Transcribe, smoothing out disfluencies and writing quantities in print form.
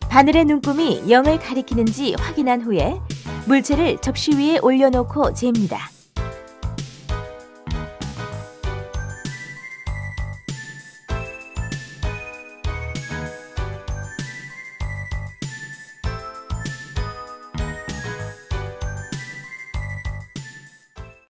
바늘의 눈금이 0을 가리키는지 확인한 후에 물체를 접시 위에 올려놓고 잽니다.